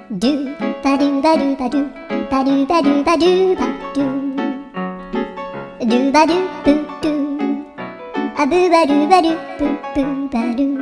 ドゥバドゥバドゥバドゥバドゥバドゥバドゥバドゥドゥバドゥブドゥあぶばるばるブブバドゥ